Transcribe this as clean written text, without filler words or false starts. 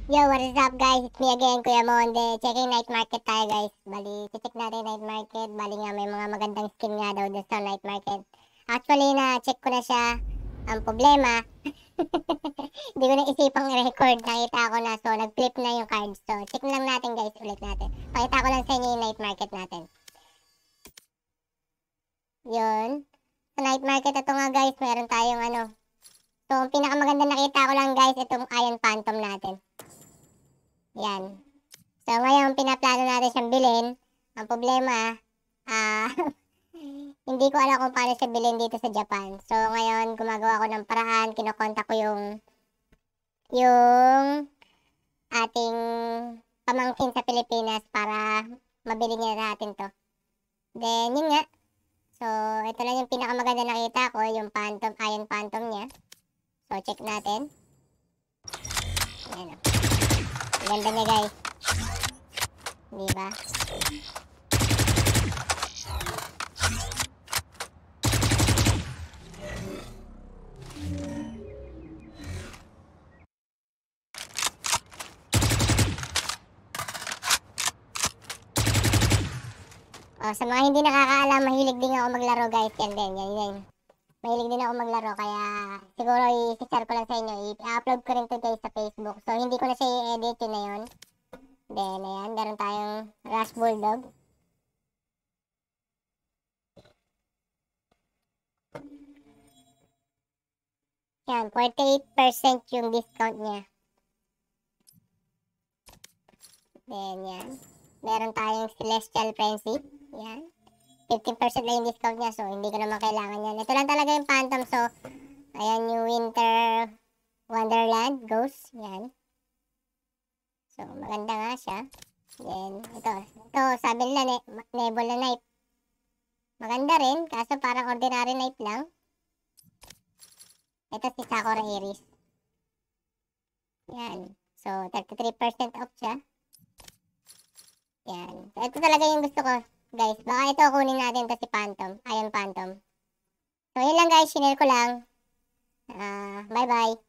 Yo, what is up guys? It's me again, Kuya Monde. Checking night market tayo guys. Bali, check natin night market. Bali nga may mga magandang skin nga daw dun sa night market. Actually, na-check ko na siya. Ang problema, hindi ko na isipang record. Nakita ko na. So, nag-flip na yung cards. So, check lang natin guys. Ulit natin. Pakita ko lang sa inyo yung night market natin. Yun. Sa night market, ito nga guys. Meron tayong ano. So, ang pinakamaganda nakita ko lang guys, itong Iron Phantom natin. Yan. So, ngayon, pinaplano natin siyang bilhin. Ang problema, hindi ko alam kung paano siya bilhin dito sa Japan. So, ngayon, gumagawa ko ng paraan. Kinokontak ko yung ating pamangkin sa Pilipinas para mabili niya natin to. Then, yun nga. So, ito lang yung pinakamaganda nakita ko, yung Phantom, Iron Phantom niya. So, check natin. Ayan o. Ganda niya guys. Diba? Oh, sa mga hindi nakakaalam, mahilig din ako maglaro guys. Yan din, yan. Mahilig din ako maglaro, kaya siguro i-share ko lang sa inyo. I-upload ko rin to guys sa Facebook. So, hindi ko na siya i-edit, yun na yun. Then, ayan, meron tayong Rush Bulldog. Yan, 48% yung discount niya. Then, yan. Meron tayong Celestial Frenzy. Yan. 15% lang yung discount niya, so hindi ko naman kailangan yan. Ito lang talaga yung Phantom, so ayan yung Winter Wonderland Ghost. Yan. So, maganda nga siya. Then, ito sabi nila, Nebula Knife. Maganda rin, kaso parang ordinary knife lang. Ito si Sakura Iris. Yan. So, 33% off siya. Yan. So, ito talaga yung gusto ko, guys. Baka ito kunin natin to si Phantom. Iron Phantom. So, yun lang guys. Shinare ko lang. Bye-bye.